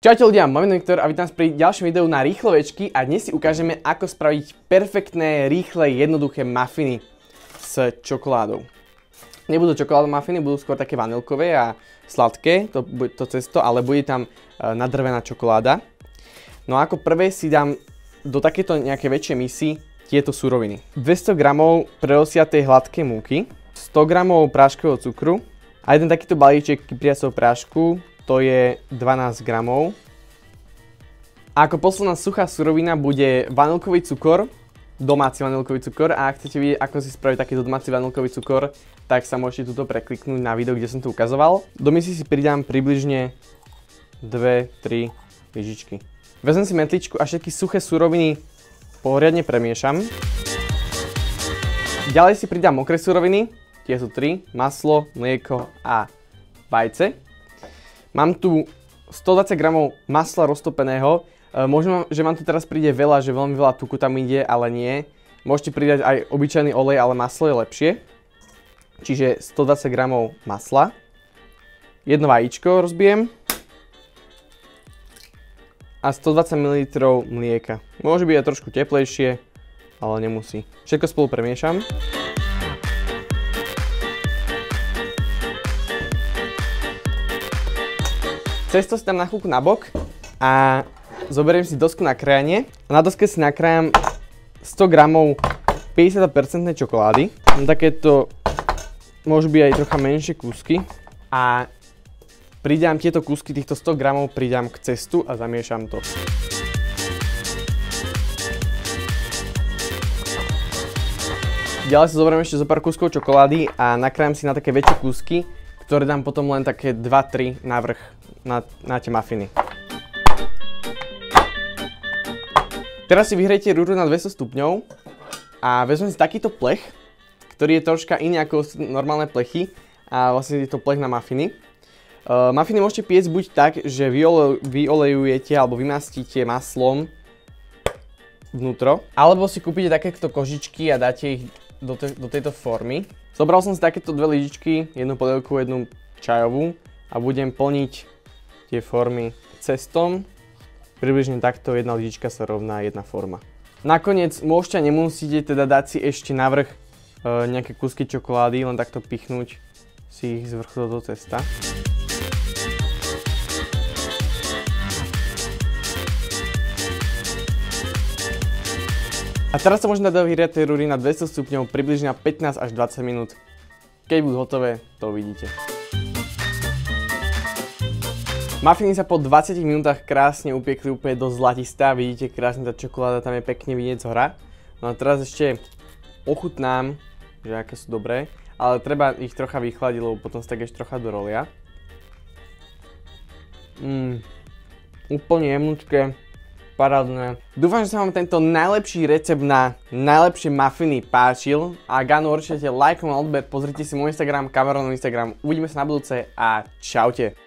Čaute ľudia, môj meno je Viktor a vítam vás pri ďalšom videu na rýchlovečky a dnes si ukážeme, ako spraviť perfektné, rýchle, jednoduché mafiny s čokoládou. Nebudú čokoládové mafiny, budú skôr také vanilkové a sladké, to cesto, ale bude tam nadrvená čokoláda. No a ako prvé si dám do takéto nejaké väčšie misy tieto suroviny. 200 g prerosiatej hladkej múky, 100 g práškového cukru a jeden takýto balíček kypriaceho prášku, to je 12 g. A ako posledná suchá surovina bude vanilkový cukor, domáci vanilkový cukor, a ak chcete vidieť, ako si spraviť takýto domáci vanilkový cukor, tak sa môžete tuto prekliknúť na video, kde som to ukazoval. Do misy si pridám približne 2-3 lyžičky. Vezmem si metličku a všetky suché suroviny poriadne premiešam. Ďalej si pridám mokré suroviny, tie sú 3, maslo, mlieko a vajce. Mám tu 120 g masla roztopeného. Možno, že vám tu teraz príde veľa, že veľmi veľa tuku tam ide, ale nie. Môžete pridať aj obyčajný olej, ale maslo je lepšie. Čiže 120 g masla. Jedno vajíčko rozbijem. A 120 ml mlieka. Môže byť aj trošku teplejšie, ale nemusí. Všetko spolu premiešam. Cesto si dám na chvíľku na bok a zoberiem si dosku na krajanie. Na doske si nakrájam 100 g 50% čokolády. Takéto môžu byť aj trocha menšie kúsky. A pridám tieto kúsky, týchto 100 g pridám k cestu a zamiešam to. Ďalej si zoberiem ešte zo pár kúskov čokolády a nakrájam si na také väčšie kúsky, ktoré dám potom len také 2-3 navrch na tie mafiny. Teraz si vyhrejte rúru na 200 stupňov a vezmem si takýto plech, ktorý je troška iný ako normálne plechy, a vlastne je to plech na mafiny. Mafiny môžete piecť buď tak, že vyolejujete alebo vymastíte maslom vnútro, alebo si kúpite takéto kožičky a dáte ich do tejto formy. Zobral som si takéto dve lyžičky, jednu polievku, jednu čajovú, a budem plniť tie formy cestom. Približne takto jedna lyžička sa rovná jedna forma. Nakoniec môžete a nemusíte teda dať si ešte navrch nejaké kúsky čokolády, len takto pichnúť si ich z vrchu do cesta. A teraz sa môžem dať do vyhriatej rúry na 200 stupňov približne 15 až 20 minút. Keď budú hotové, to uvidíte. Mafiny sa po 20 minútach krásne upiekli úplne do zlatistá. Vidíte, krásne tá čokoláda tam je pekne vidieť zhora. No a teraz ešte ochutnám, že aké sú dobré, ale treba ich trocha vychladiť, lebo potom sa tak ešte trocha dorolia. Úplne jemnúčké. Parádne. Dúfam, že sa vám tento najlepší recept na najlepšie mafiny páčil. A ak áno, určite lajkom a odber, pozrite si môj Instagram, kamerový Instagram. Uvidíme sa na budúce a čaute.